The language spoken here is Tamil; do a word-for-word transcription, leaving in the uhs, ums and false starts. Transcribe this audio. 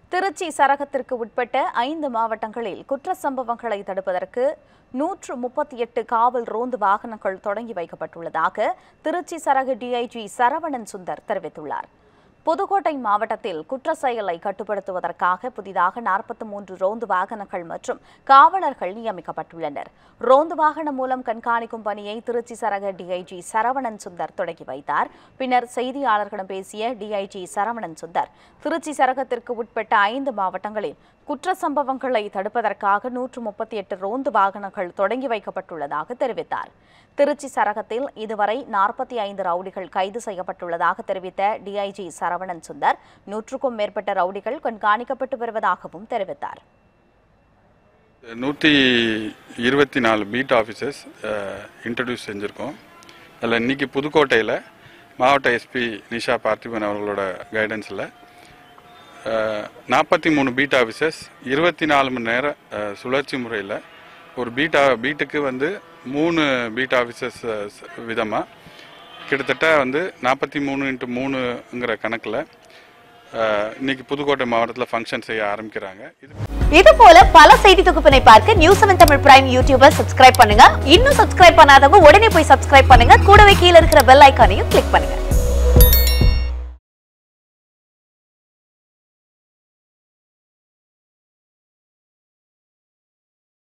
திருச்சி சரகத்திற்கு உட்பட்ட ஐந்து மாவட்டங்களில் குற்ற சம்பவங்களை தடுப்பதற்கு நூற்று முப்பத்தி எட்டு காவல் ரோந்து வாகனங்கள் தொடங்கி வைக்கப்பட்டுள்ளதாக திருச்சி சரக டிஐஜி சரவணன் சுந்தர் தெரிவித்துள்ளார். புதுக்கோட்டை மாவட்டத்தில் குற்ற செயலை கட்டுப்படுத்துவதற்காக புதிதாக நாற்பத்தி மூன்று ரோந்து வாகனங்கள் மற்றும் காவலர்கள் நியமிக்கப்பட்டுள்ளனர். ரோந்து வாகனம் மூலம் கண்காணிக்கும் பணியை திருச்சி சரக டிஐஜி சரவணன் சுந்தர் தொடங்கி வைத்தார். பின்னர் செய்தியாளர்களிடம் பேசிய டிஐஜி சரவணன் சுந்தர், திருச்சி சரகத்திற்கு உட்பட்ட ஐந்து மாவட்டங்களில் குற்ற சம்பவங்களை தடுப்பதற்காக நூற்று முப்பத்தி எட்டு ரோந்து வாகனங்கள் தொடங்கி வைக்கப்பட்டுள்ளதாக தெரிவித்தார். திருச்சி சரகத்தில் இதுவரை நாற்பத்தி ஐந்து ரவுடிகள் கைது செய்யப்பட்டுள்ளதாக தெரிவித்த டிஐஜி சரவணன் சுந்தர், நூற்றுக்கும் மேற்பட்ட ரவுடிகள் கண்காணிக்கப்பட்டு வருவதாகவும் தெரிவித்தார். நூற்றி இருபத்தி நாலு பீட் ஆஃபீஸர்ஸ் இன்ட்ரடியூஸ் செஞ்சுருக்கோம். அதில் இன்றைக்கி புதுக்கோட்டையில் மாவட்ட எஸ்பி நிஷா பார்த்திபன் அவர்களோட கைடன்ஸில் நாற்பத்தி மூணு பீட் ஆஃபீஸர்ஸ் இருபத்தி நாலு மணி நேரம் சுழற்சி முறையில் ஒரு பீட்டா பீட்டுக்கு வந்து மூணு பீட் ஆஃபீஸர்ஸ் விதமாக கிட்டத்தட்ட வந்து நாற்பத்தி மூணு இன்ட்டு மூணுங்கிற கணக்கில் இன்னைக்கு புதுக்கோட்டை மாவட்டத்தில் ஃபங்க்ஷன் செய்ய ஆரம்பிக்கிறாங்க. இது போல பல செய்தி தொகுப்பினை பார்க்க news seven Tamil prime YouTuber subscribe பண்ணுங்க. இன்னும் சப்ஸ்கிரைப் பண்ணாதவங்க உடனே போய் சப்ஸ்கிரைப் பண்ணுங்க. கூடவே கீழே இருக்கிற பெல் ஐக்கானையும் கிளிக் பண்ணுங்க.